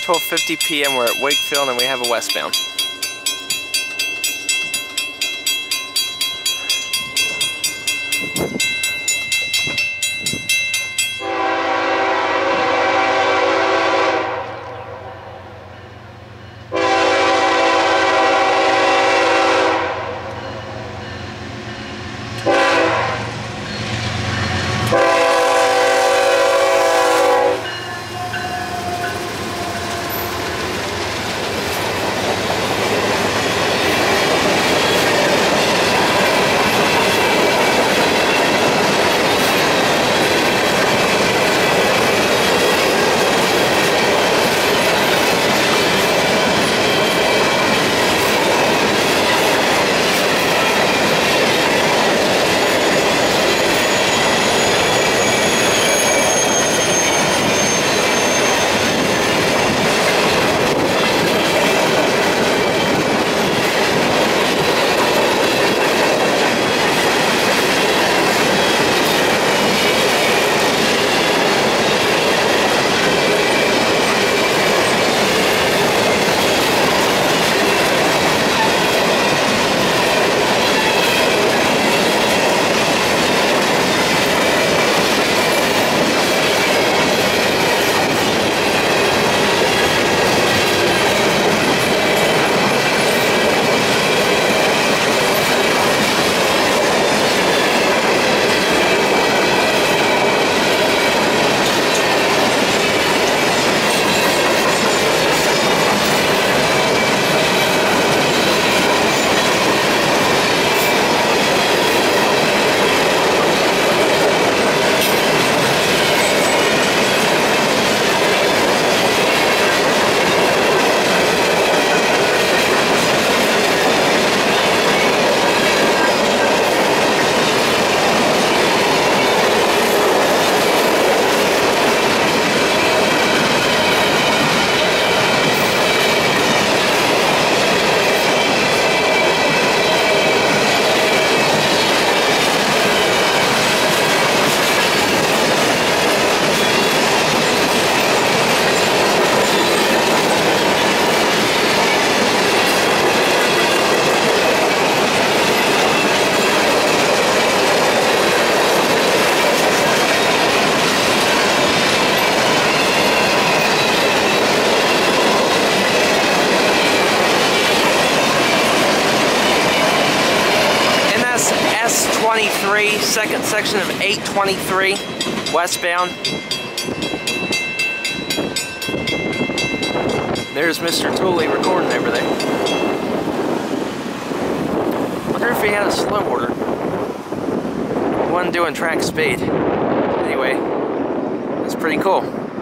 12:50 p.m. We're at Wakefield and we have a westbound. S23, second section of 823, westbound. There's Mr. Tooley recording over there. Wonder if he had a slow order. He wasn't doing track speed. Anyway, that's pretty cool.